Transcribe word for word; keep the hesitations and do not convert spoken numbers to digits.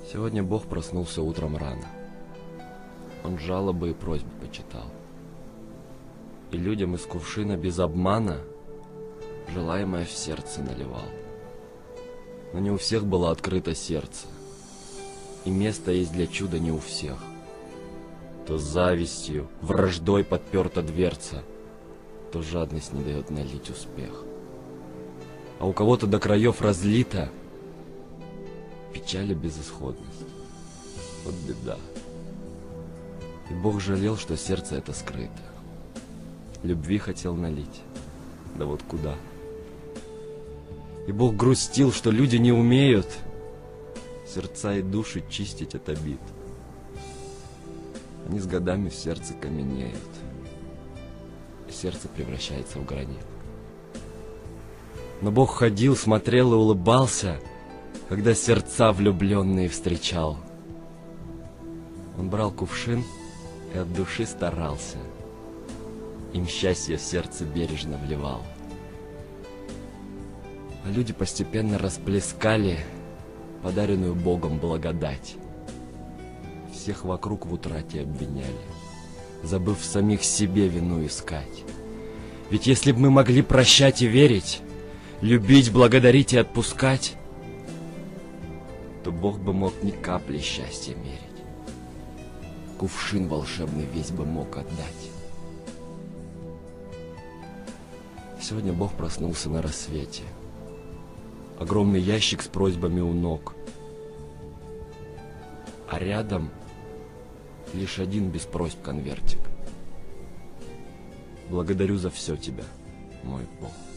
Сегодня Бог проснулся утром рано. Он жалобы и просьбы почитал. И людям из кувшина без обмана желаемое в сердце наливал. Но не у всех было открыто сердце, и место есть для чуда не у всех. То завистью, враждой подперта дверца, то жадность не дает налить успех. А у кого-то до краев разлита печаль и безысходность. Вот беда. И Бог жалел, что сердце это скрыто. Любви хотел налить, да вот куда. И Бог грустил, что люди не умеют сердца и души чистить от обид. Они с годами в сердце каменеют, и сердце превращается в гранит. Но Бог ходил, смотрел и улыбался, когда сердца влюбленные встречал. Он брал кувшин и от души старался, им счастье в сердце бережно вливал. А люди постепенно расплескали подаренную Богом благодать. Всех вокруг в утрате обвиняли, забыв в самих себе вину искать. Ведь если бы мы могли прощать и верить, любить, благодарить и отпускать, то Бог бы мог ни капли счастья мерить. Кувшин волшебный весь бы мог отдать. Сегодня Бог проснулся на рассвете. Огромный ящик с просьбами у ног. А рядом лишь один без просьб конвертик. Благодарю за все тебя, мой Бог.